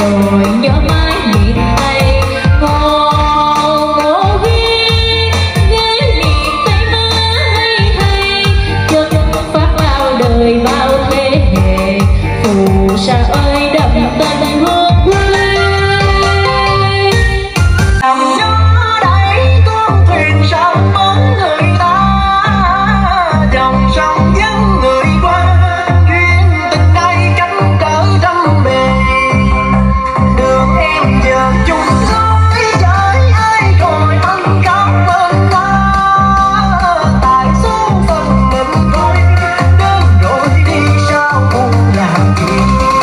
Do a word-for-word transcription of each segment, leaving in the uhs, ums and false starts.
rồi nhớ mãi miền Tây. Ngô ngô ghi ghé miền Tây má hay hay, chất phát bao đời bao thế hệ, phù sa ơi đậm tình hương quê. Nằm gió đẩy con thuyền sang mến người ta, dòng sông dẫn người qua, duyên tình đây cánh cỡ trăm bề. Đường em giờ chung với trời ơi rồi thân khắp bên ta, tại số phận mình thôi đơn rồi đi sao buồn làm gì.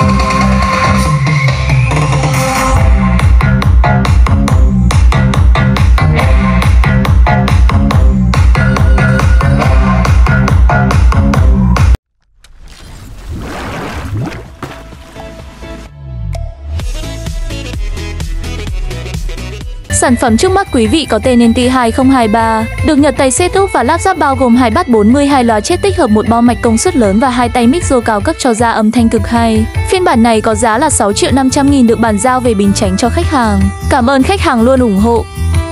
Sản phẩm trước mắt quý vị có tên en tê hai không hai ba, được Nhật Tây setup và lắp ráp bao gồm hai bát bốn mươi hai loa chết tích hợp, một bo mạch công suất lớn và hai tay mixer cao cấp cho ra âm thanh cực hay. Phiên bản này có giá là sáu triệu năm trăm nghìn, được bàn giao về Bình Chánh cho khách hàng. Cảm ơn khách hàng luôn ủng hộ.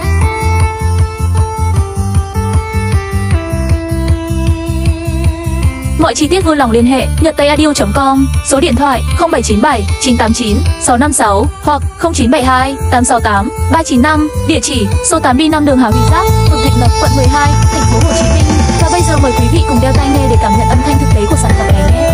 Mọi chi tiết vui lòng liên hệ nhật tây audio chấm com, số điện thoại không bảy chín bảy chín tám chín sáu năm sáu hoặc không chín bảy hai tám sáu tám ba chín năm, địa chỉ số tám B năm đường Hà Huy Giáp, phường Thạnh Lộc, quận mười hai, thành phố Hồ Chí Minh. Và bây giờ mời quý vị cùng đeo tai nghe để cảm nhận âm thanh thực tế của sản phẩm này nhé.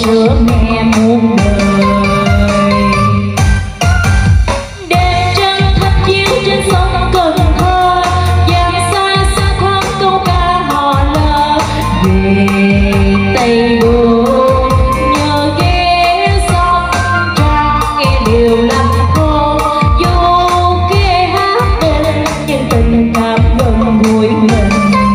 sữa mẹ muôn đời. Đêm trăng thấp chiếu trên sông Cần Thơ, giang xa xa khoan câu ca hò lơ. Về Tây Đô nhờ ghé sông Trăng nghe điều lành thô, vô ghé hát tên nhưng tình cảm gần gũi mình.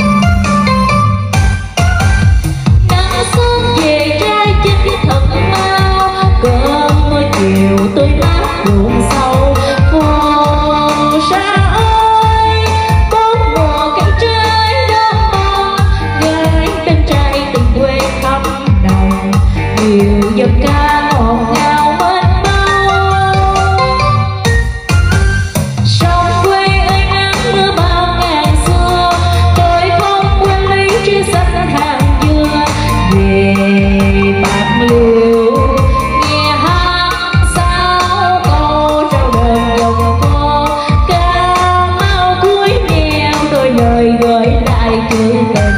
Nắng sớm về trai chính thật mau, cơn mưa chiều tươi mát ruộng sâu. Phù sa ơi, bốn mùa cây trái đơm bông, gái bên trai từng quê khắp đồng, nhiều giọng ca ngọt ngào mênh mông. Sông quê ơi nắng mưa bao ngàn xưa, tôi không quên lấy trên xanh hàng dừa. Về Bạc Liêu nghe hát sao câu trao đờn dòng cô, Cà Mau cuối neo đôi lời gửi lại chữ tình.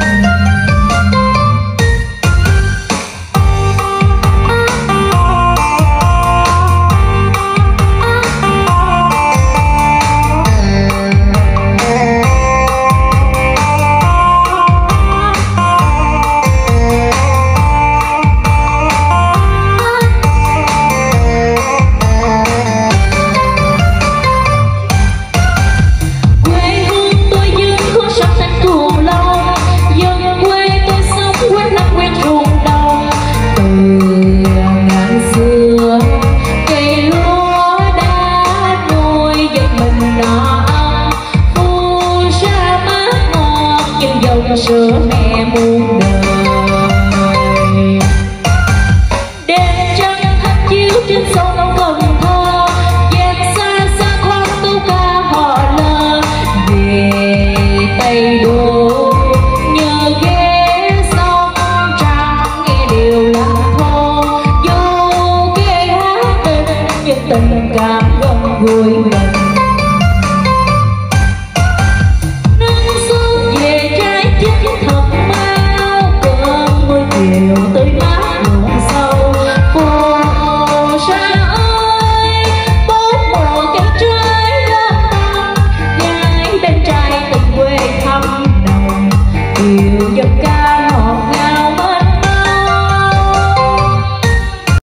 Quê hương tôi dương khúc sông xanh Cù Long, dân quê tôi sống quên năm quen ruộng đồng. Từ ngàn xưa cây lúa đã nuôi dân mình no ấm, phù sa mát ngọt nhưng dòng sữa mẹ muôn đời. Đêm trăng thấp chiếu trên sông Cần Thơ, giang xa xa khoan câu ca hò lơ. Về Tây Đô nhờ ghé sông Trăng nghe điều lành thô, vô ghé hát tên nhưng tình cảm gần gũi mình.